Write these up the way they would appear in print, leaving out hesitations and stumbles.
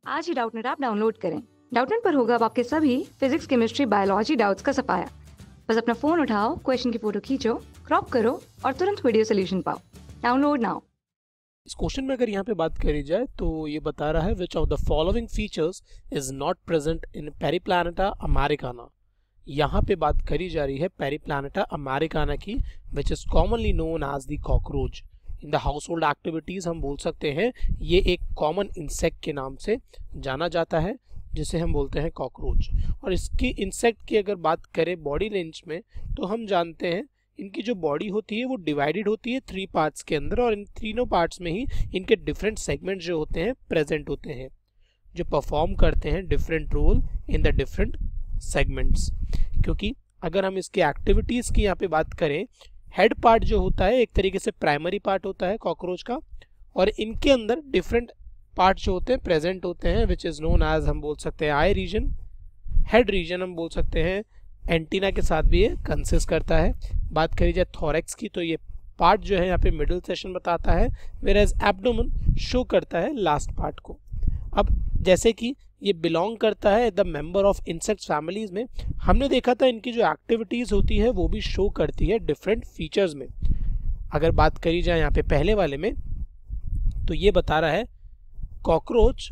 आज ही Doubtnut app download करें। डाउटनेट पर होगा अब आपके सभी फिजिक्स, केमिस्ट्री, बायोलॉजी डाउट्स का सफाया। बस अपना फोन उठाओ, क्वेश्चन की फोटो खींचो, क्रॉप करो और तुरंत वीडियो सोल्यूशन पाओ। Download now. इस क्वेश्चन में अगर यहाँ पे बात करी जाए तो ये बता रहा है which of the following features is not present in Periplaneta americana. यहाँ पे बात करी जा रही है पेरिप्लैनेटा अमेरिकाना की, which is commonly known as the cockroach. In the household activities हम बोल सकते हैं ये एक कॉमन इंसेक्ट के नाम से जाना जाता है, जिसे हम बोलते हैं कॉकरोच। और इसकी इंसेक्ट की अगर बात करें बॉडी रेंज में तो हम जानते हैं इनकी जो बॉडी होती है वो डिवाइडेड होती है 3 पार्ट्स के अंदर, और इन तीनों पार्ट्स में ही इनके डिफरेंट सेगमेंट जो होते हैं प्रेजेंट होते हैं, जो परफॉर्म करते हैं different role in the different segments. क्योंकि अगर हम इसकी एक्टिविटीज की यहाँ पे बात करें, हेड पार्ट जो होता है एक तरीके से प्राइमरी पार्ट होता है कॉकरोच का, और इनके अंदर डिफरेंट पार्ट जो होते हैं प्रेजेंट होते हैं, विच इज नोन एज हम बोल सकते हैं आई रीजन, हेड रीजन हम बोल सकते हैं, एंटीना के साथ भी ये कंसिस्ट करता है। बात करी जाए थोरैक्स की तो ये पार्ट जो है यहाँ पे मिडिल सेशन बताता है, वेयरएज एब्डोमेन शो करता है लास्ट पार्ट को। अब जैसे कि ये बिलोंग करता है the member of insects families में, हमने देखा था इनकी जो एक्टिविटीज होती है वो भी शो करती है डिफरेंट फीचर्स में। अगर बात करी जाए यहाँ पे पहले वाले में तो ये बता रहा है cockroach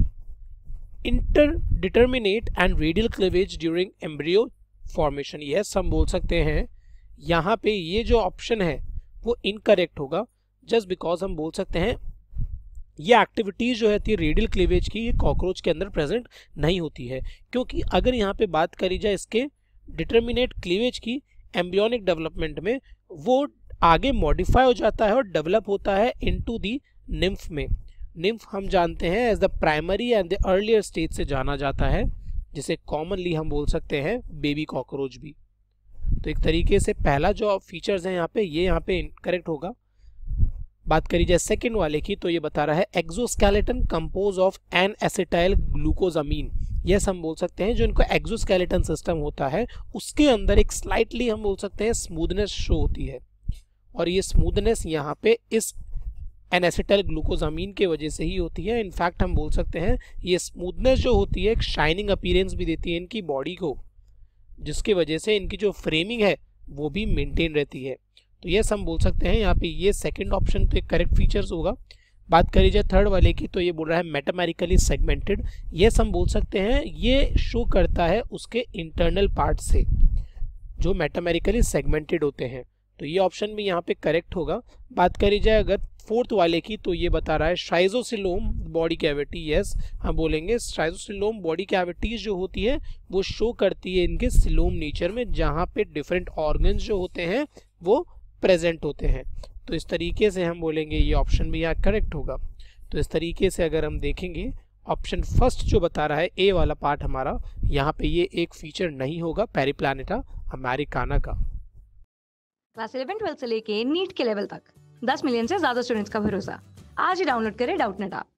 indeterminate and radial cleavage during embryo formation. Yes हम बोल सकते हैं यहाँ पे ये जो ऑप्शन है वो इनकरेक्ट होगा, जस्ट बिकॉज हम बोल सकते हैं ये एक्टिविटीज जो है रेडियल क्लीवेज की, ये कॉकरोच के अंदर प्रेजेंट नहीं होती है। क्योंकि अगर यहाँ पे बात करी जाए इसके डिटर्मिनेट क्लीवेज की एम्ब्रियोनिक डेवलपमेंट में, वो आगे मॉडिफाई हो जाता है और डेवलप होता है इनटू दी निम्फ में। निम्फ हम जानते हैं as the primary and the earlier stage से जाना जाता है, जिसे कॉमनली हम बोल सकते हैं बेबी कॉकरोच भी। तो एक तरीके से पहला जो फीचर्स है यहाँ पे ये यहाँ पे इनकरेक्ट होगा। बात करी जाए सेकंड वाले की तो ये बता रहा है exoskeleton compose of N acetyl glucosamine. Yes हम बोल सकते हैं जो इनको एक्सोस्केलेटन सिस्टम होता है उसके अंदर एक स्लाइटली हम बोल सकते हैं स्मूथनेस शो होती है, और ये स्मूथनेस यहाँ पे इस एन एसिटाइल ग्लूकोजामीन के वजह से ही होती है। इनफैक्ट हम बोल सकते हैं ये स्मूथनेस जो होती है एक शाइनिंग अपीयरेंस भी देती है इनकी बॉडी को, जिसकी वजह से इनकी जो फ्रेमिंग है वो भी मेंटेन रहती है। तो ये हम बोल सकते हैं यहाँ पे ये सेकंड ऑप्शन तो एक करेक्ट फीचर्स होगा। बात करी जाए थर्ड वाले की तो ये बोल रहा है मेटामेरिकली सेगमेंटेड। ये हम बोल सकते हैं ये शो करता है उसके इंटरनल पार्ट से जो मेटामेरिकली सेगमेंटेड होते हैं, तो ये ऑप्शन भी यहाँ पे करेक्ट होगा। बात करी जाए अगर फोर्थ वाले की तो ये बता रहा है शाइजोसिलोम बॉडी कैविटी। यस हम बोलेंगे शाइजोसिलोम बॉडी कैविटीज जो होती है वो शो करती है इनके सिलोम नेचर में, जहाँ पे डिफरेंट ऑर्गन्स जो होते हैं वो प्रेजेंट होते हैं। तो इस तरीके से हम बोलेंगे ये ऑप्शन भी यहाँ करेक्ट होगा। तो इस तरीके से अगर हम देखेंगे ऑप्शन फर्स्ट जो बता रहा है ए वाला पार्ट हमारा, यहाँ पे ये एक फीचर नहीं होगा पेरिप्लैनेटा अमेरिकाना का। क्लास 11-12 से लेके नीट के लेवल तक 10 मिलियन से ज्यादा स्टूडेंट्स का भरोसा। आज ही डाउनलोड करें डाउटनेट ऐप।